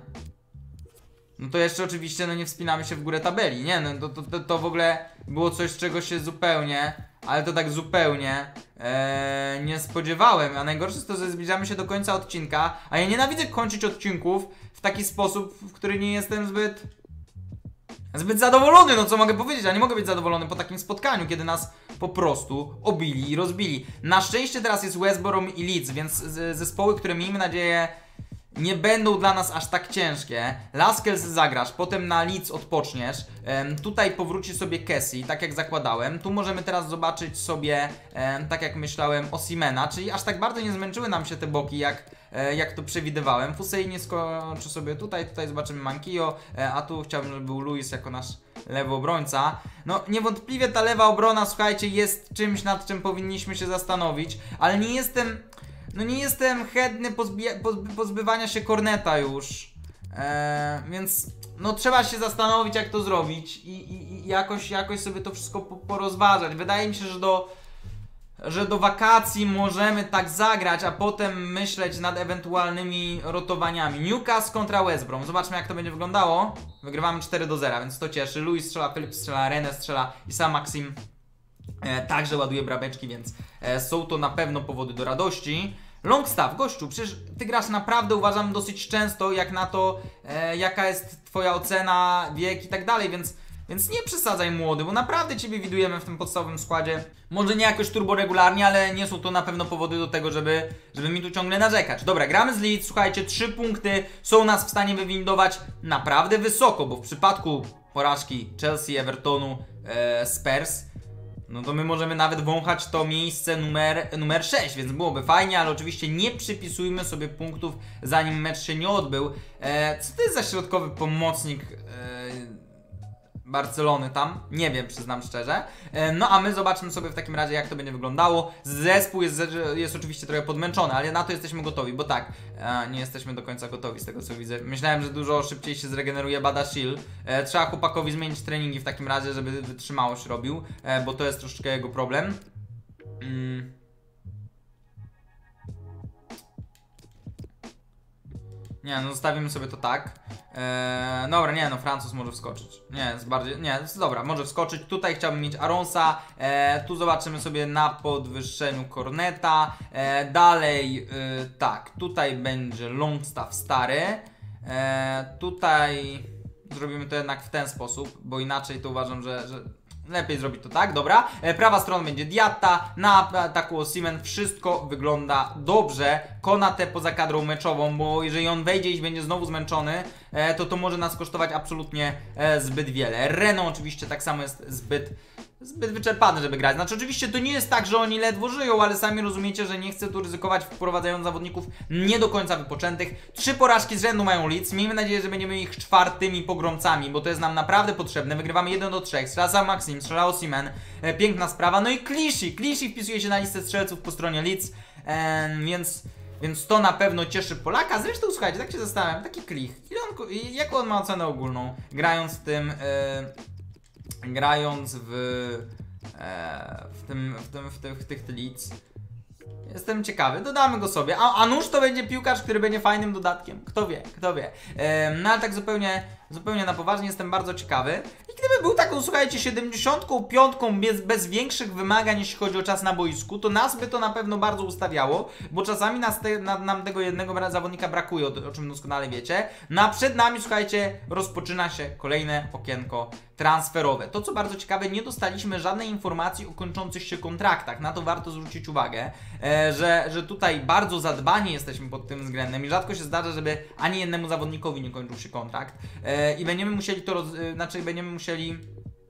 no to jeszcze oczywiście no nie wspinamy się w górę tabeli, nie? No to, to, to w ogóle było coś, czego się zupełnie, ale to tak zupełnie ee, nie spodziewałem. A najgorsze jest to, że zbliżamy się do końca odcinka, a ja nienawidzę kończyć odcinków w taki sposób, w który nie jestem zbyt... Zbyt zadowolony, no co mogę powiedzieć, a nie mogę być zadowolony po takim spotkaniu, kiedy nas po prostu obili i rozbili. Na szczęście teraz jest West Brom i Leeds, więc zespoły, które miejmy nadzieję nie będą dla nas aż tak ciężkie. Lascelles zagrasz, potem na Leeds odpoczniesz. Ehm, tutaj powróci sobie Kessie, tak jak zakładałem. Tu możemy teraz zobaczyć sobie, ehm, tak jak myślałem, Osimena, czyli aż tak bardzo nie zmęczyły nam się te boki, jak, e, jak to przewidywałem. Fusei skoczy sobie tutaj, tutaj zobaczymy Mankio, e, a tu chciałbym, żeby był Luis jako nasz lewy obrońca. No niewątpliwie ta lewa obrona, słuchajcie, jest czymś, nad czym powinniśmy się zastanowić, ale nie jestem... No nie jestem chętny pozby pozbywania się Corneta już, eee, więc no trzeba się zastanowić, jak to zrobić i, i, i jakoś, jakoś sobie to wszystko po, porozważać. Wydaje mi się, że do, że do wakacji możemy tak zagrać, a potem myśleć nad ewentualnymi rotowaniami. Newcastle kontra West Brom. Zobaczmy, jak to będzie wyglądało. Wygrywamy cztery do zera, więc to cieszy. Luis strzela, Phillips strzela, Rennes strzela i sam Maxim E, także ładuje brabeczki, więc e, są to na pewno powody do radości. Longstaff, gościu, przecież ty grasz naprawdę, uważam, dosyć często, jak na to, e, jaka jest twoja ocena, wiek i tak dalej, więc, więc nie przesadzaj, młody, bo naprawdę ciebie widujemy w tym podstawowym składzie. Może nie jakoś turbo regularnie, ale nie są to na pewno powody do tego, żeby, żeby mi tu ciągle narzekać. Dobra, gramy z Leeds, słuchajcie, trzy punkty są nas w stanie wywindować naprawdę wysoko, bo w przypadku porażki Chelsea, Evertonu, e, Spurs, no to my możemy nawet wąchać to miejsce numer, numer sześć, więc byłoby fajnie, ale oczywiście nie przypisujmy sobie punktów, zanim mecz się nie odbył. E, co to jest za środkowy pomocnik e, Barcelony tam? Nie wiem, przyznam szczerze. E, no a my zobaczmy sobie w takim razie, jak to będzie wyglądało. Zespół jest, jest oczywiście trochę podmęczony, ale na to jesteśmy gotowi, bo tak, e, nie jesteśmy do końca gotowi z tego, co widzę. Myślałem, że dużo szybciej się zregeneruje Badasil. E, trzeba chłopakowi zmienić treningi w takim razie, żeby wytrzymałość robił, e, bo to jest troszeczkę jego problem. Mm. Nie, no zostawimy sobie to tak. Eee, dobra, nie no, Francuz może wskoczyć. Nie, jest bardziej, nie, jest, dobra, może wskoczyć. Tutaj chciałbym mieć Aronsa. Eee, tu zobaczymy sobie na podwyższeniu Corneta. Eee, dalej, yy, tak, tutaj będzie Longstaff stary. Eee, tutaj zrobimy to jednak w ten sposób, bo inaczej to uważam, że... że lepiej zrobić to tak, dobra. E, prawa strona będzie Diatta, na ataku Osimhen wszystko wygląda dobrze. Konate poza kadrą meczową, bo jeżeli on wejdzie i będzie znowu zmęczony, e, to to może nas kosztować absolutnie e, zbyt wiele. Renault oczywiście tak samo jest zbyt zbyt wyczerpany, żeby grać. Znaczy oczywiście to nie jest tak, że oni ledwo żyją, ale sami rozumiecie, że nie chcę tu ryzykować, wprowadzając zawodników nie do końca wypoczętych. Trzy porażki z rzędu mają Leeds. Miejmy nadzieję, że będziemy ich czwartymi pogromcami, bo to jest nam naprawdę potrzebne. Wygrywamy jeden do trzech. Strzela sam Maxim, strzela Osimhen. E, piękna sprawa. No i Clichy. Clichy wpisuje się na listę strzelców po stronie Leeds, e, więc... Więc to na pewno cieszy Polaka. Zresztą słuchajcie, tak się zastanawiam, taki Klich. Jaką on ma ocenę ogólną, grając w tym... E, grając w, e, w, tym, w, tym, w, tym, w tych Leeds. Jestem ciekawy, dodamy go sobie. A, a nuż to będzie piłkarz, który będzie fajnym dodatkiem. Kto wie, kto wie. E, no ale tak zupełnie, zupełnie na poważnie jestem bardzo ciekawy. I gdyby był taką, słuchajcie, siedemdziesiątką piątką bez, bez większych wymagań, jeśli chodzi o czas na boisku, to nas by to na pewno bardzo ustawiało, bo czasami nas te, na, nam tego jednego zawodnika brakuje, o, o czym doskonale wiecie. No a przed nami, słuchajcie, rozpoczyna się kolejne okienko transferowe. To, co bardzo ciekawe, nie dostaliśmy żadnej informacji o kończących się kontraktach. Na to warto zwrócić uwagę, e, że, że tutaj bardzo zadbani jesteśmy pod tym względem i rzadko się zdarza, żeby ani jednemu zawodnikowi nie kończył się kontrakt. E, I będziemy musieli to, roz, e, znaczy będziemy musieli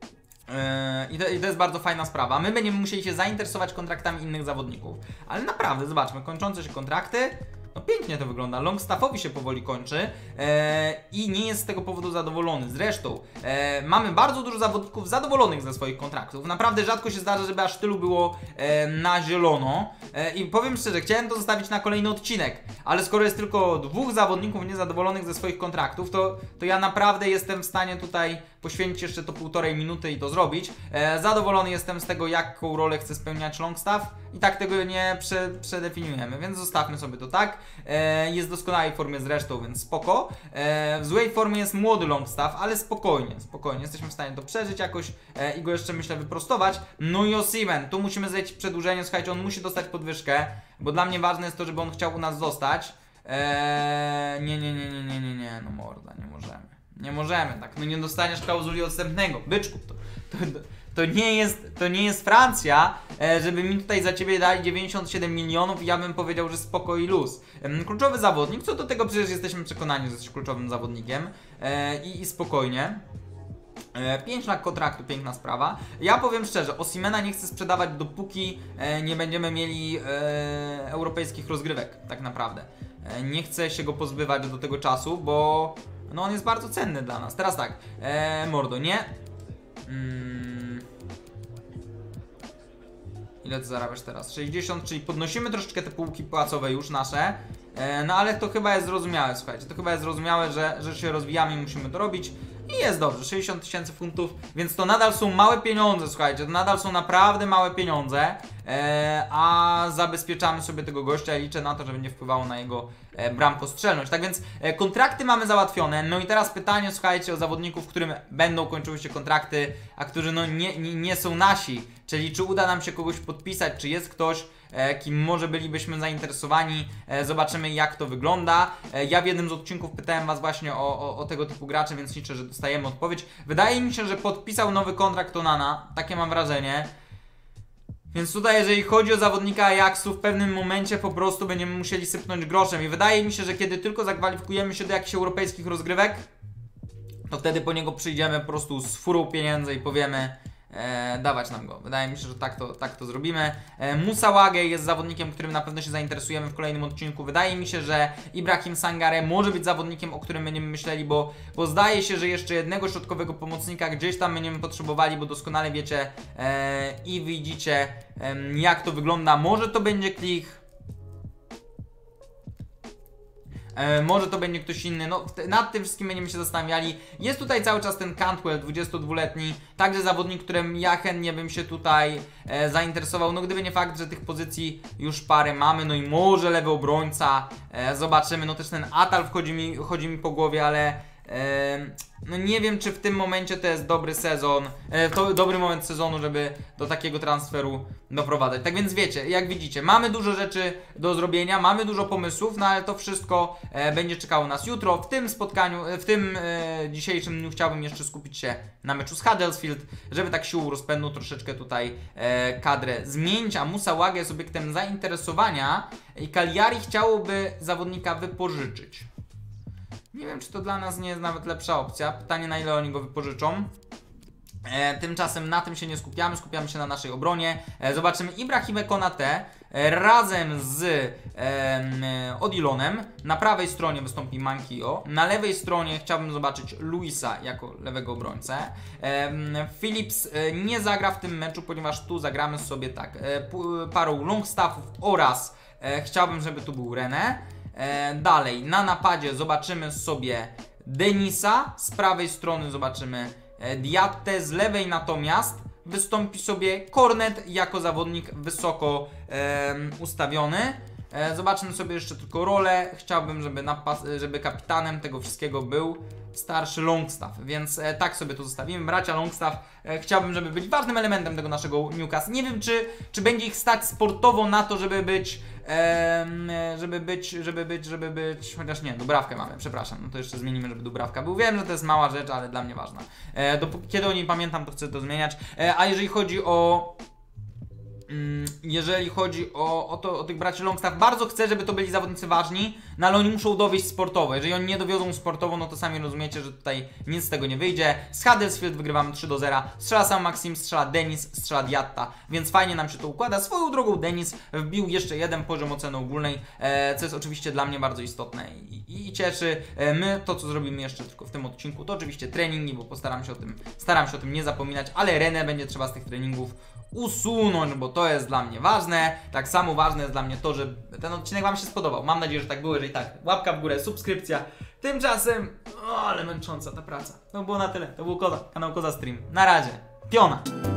Yy, I to, I to jest bardzo fajna sprawa. My będziemy musieli się zainteresować kontraktami innych zawodników. Ale naprawdę, zobaczmy, kończące się kontrakty. No pięknie to wygląda. Longstaffowi się powoli kończy e, i nie jest z tego powodu zadowolony. Zresztą e, mamy bardzo dużo zawodników zadowolonych ze swoich kontraktów. Naprawdę rzadko się zdarza, żeby aż tylu było e, na zielono. E, I powiem szczerze, chciałem to zostawić na kolejny odcinek, ale skoro jest tylko dwóch zawodników niezadowolonych ze swoich kontraktów, to, to ja naprawdę jestem w stanie tutaj poświęcić jeszcze to półtorej minuty i to zrobić. E, zadowolony jestem z tego, jaką rolę chce spełniać Longstaff i tak tego nie prze, przedefiniujemy, więc zostawmy sobie to tak. E, jest w doskonałej formie zresztą, więc spoko. E, w złej formie jest młody Longstaff, ale spokojnie, spokojnie. Jesteśmy w stanie to przeżyć jakoś e, i go jeszcze, myślę, wyprostować. No i Osimhen, tu musimy zlecić przedłużenie, słuchajcie, on musi dostać podwyżkę, bo dla mnie ważne jest to, żeby on chciał u nas zostać. E, nie, nie, nie, nie, nie, nie, nie, no morda, nie możemy. Nie możemy, tak, no nie dostaniesz klauzuli odstępnego, byczku, to, to, to, nie, jest, to nie jest Francja, e, żeby mi tutaj za ciebie dali dziewięćdziesiąt siedem milionów i ja bym powiedział, że spoko i luz. E, kluczowy zawodnik, co do tego przecież jesteśmy przekonani, że jesteś kluczowym zawodnikiem e, i, i spokojnie. pięć lat kontraktu, piękna sprawa. Ja powiem szczerze, Osimhena nie chcę sprzedawać, dopóki e, nie będziemy mieli e, europejskich rozgrywek, tak naprawdę. E, nie chcę się go pozbywać do tego czasu, bo no on jest bardzo cenny dla nas. Teraz tak, e, mordo, nie? Mm. Ile ty zarabiasz teraz? sześćdziesiąt, czyli podnosimy troszeczkę te półki płacowe już nasze. E, no ale to chyba jest zrozumiałe, słuchajcie. To chyba jest zrozumiałe, że, że się rozwijamy i musimy to robić. I jest dobrze, sześćdziesiąt tysięcy funtów, więc to nadal są małe pieniądze, słuchajcie, to nadal są naprawdę małe pieniądze, e, a zabezpieczamy sobie tego gościa i liczę na to, że będzie wpływało na jego e, bramkostrzelność. Tak więc e, kontrakty mamy załatwione, no i teraz pytanie, słuchajcie, o zawodników, którym będą kończyły się kontrakty, a którzy no nie, nie, nie są nasi, czyli czy uda nam się kogoś podpisać, czy jest ktoś, E, kim może bylibyśmy zainteresowani. E, zobaczymy, jak to wygląda. E, ja w jednym z odcinków pytałem was właśnie o, o, o tego typu graczy, więc liczę, że dostajemy odpowiedź. Wydaje mi się, że podpisał nowy kontrakt Onana, takie mam wrażenie. Więc tutaj, jeżeli chodzi o zawodnika Ajaxu, w pewnym momencie po prostu będziemy musieli sypnąć groszem. I wydaje mi się, że kiedy tylko zakwalifikujemy się do jakichś europejskich rozgrywek, to wtedy po niego przyjdziemy po prostu z furą pieniędzy i powiemy: E, dawać nam go. Wydaje mi się, że tak to, tak to zrobimy. E, Musa Wagué jest zawodnikiem, którym na pewno się zainteresujemy w kolejnym odcinku. Wydaje mi się, że Ibrahim Sangare może być zawodnikiem, o którym będziemy myśleli, bo, bo zdaje się, że jeszcze jednego środkowego pomocnika gdzieś tam będziemy potrzebowali, bo doskonale wiecie e, i widzicie e, jak to wygląda. Może to będzie Klich. E, może to będzie ktoś inny, no nad tym wszystkim będziemy się zastanawiali. Jest tutaj cały czas ten Cantwell, dwudziestodwuletni, także zawodnik, którym ja chętnie bym się tutaj e, zainteresował, no gdyby nie fakt, że tych pozycji już parę mamy, no i może lewy obrońca, e, zobaczymy, no też ten Atal wchodzi mi, chodzi mi po głowie, ale e, no nie wiem, czy w tym momencie to jest dobry sezon, e, to dobry moment sezonu, żeby do takiego transferu doprowadzać. Tak więc wiecie, jak widzicie, mamy dużo rzeczy do zrobienia, mamy dużo pomysłów, no ale to wszystko e, będzie czekało nas jutro. W tym spotkaniu, w tym e, dzisiejszym dniu chciałbym jeszcze skupić się na meczu z Huddersfield, żeby tak siłą rozpędu troszeczkę tutaj e, kadrę zmienić, a Musa Wagué jest obiektem zainteresowania i Cagliari chciałoby zawodnika wypożyczyć. Nie wiem, czy to dla nas nie jest nawet lepsza opcja. Pytanie, na ile oni go wypożyczą. E, tymczasem na tym się nie skupiamy, skupiamy się na naszej obronie. E, zobaczymy Ibrahimę Konaté e, razem z e, Odilonem. Na prawej stronie wystąpi Mankio. Na lewej stronie chciałbym zobaczyć Luisa jako lewego obrońcę. E, Phillips e, nie zagra w tym meczu, ponieważ tu zagramy sobie tak e, parą Longstaffów oraz e, chciałbym, żeby tu był René. E, dalej, na napadzie zobaczymy sobie Denisa, z prawej strony zobaczymy e, Diatte, z lewej natomiast wystąpi sobie Cornet jako zawodnik wysoko e, ustawiony. E, zobaczymy sobie jeszcze tylko rolę. Chciałbym, żeby, napas- żeby kapitanem tego wszystkiego był starszy Longstaff, więc e, tak sobie to zostawimy. Bracia Longstaff, e, chciałbym, żeby być ważnym elementem tego naszego Newcastle. Nie wiem, czy, czy będzie ich stać sportowo na to, żeby być, e, żeby być, żeby być, żeby być, chociaż nie, Dubrawkę mamy, przepraszam, no to jeszcze zmienimy, żeby Dubrawka był. Wiem, że to jest mała rzecz, ale dla mnie ważna. E, dopóki, kiedy o niej pamiętam, to chcę to zmieniać. E, a jeżeli chodzi o jeżeli chodzi o, o, to, o tych braci Longstaff, bardzo chcę, żeby to byli zawodnicy ważni, no ale oni muszą dowieść sportowo. Jeżeli oni nie dowiozą sportowo, no to sami rozumiecie, że tutaj nic z tego nie wyjdzie. Z Huddersfield wygrywamy trzy do zera, strzela sam Maxim, strzela Denis, strzela Diatta, więc fajnie nam się to układa. Swoją drogą Denis wbił jeszcze jeden poziom oceny ogólnej, e, co jest oczywiście dla mnie bardzo istotne i, i, i cieszy. E, my to, co zrobimy jeszcze tylko w tym odcinku, to oczywiście treningi, bo postaram się o tym, staram się o tym nie zapominać, ale Renę będzie trzeba z tych treningów usunąć, bo to jest dla mnie ważne. Tak samo ważne jest dla mnie to, że ten odcinek wam się spodobał. Mam nadzieję, że tak było. Jeżeli tak, łapka w górę, subskrypcja. Tymczasem, o, ale męcząca ta praca. To było na tyle. To był Koza, kanał Koza Stream. Na razie. Piona.